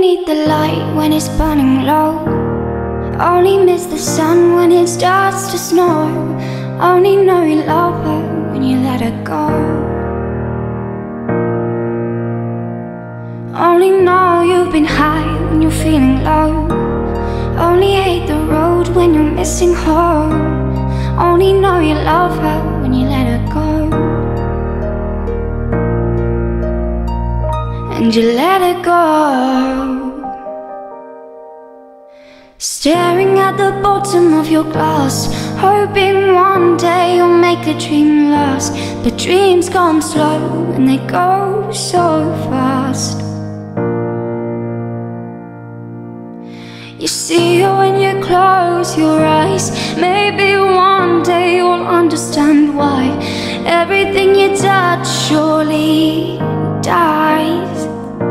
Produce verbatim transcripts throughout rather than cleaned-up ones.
need the light when it's burning low. Only miss the sun when it starts to snow. Only know you love her when you let her go. Only know you've been high when you're feeling low. Only hate the road when you're missing home. Only know you love her when you let her go. And you let her go. Staring at the bottom of your glass, hoping one day you'll make a dream last. But dreams come slow and they go so fast. You see her when you close your eyes. Maybe one day you'll understand why everything you touch surely dies.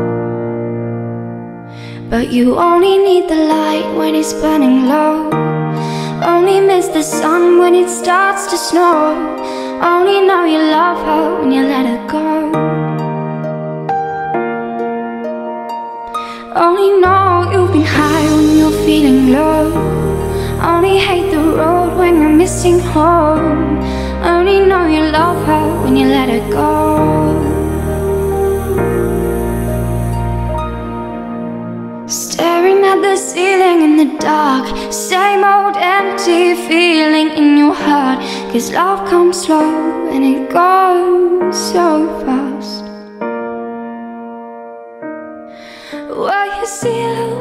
But you only need the light when it's burning low. Only miss the sun when it starts to snow. Only know you love her when you let her go. Only know you've been high when you're feeling low. Only hate the road when you're missing home. Only know you love her when you let her go. Staring at the ceiling in the dark, same old empty feeling in your heart. Cause love comes slow and it goes so fast. Well, you see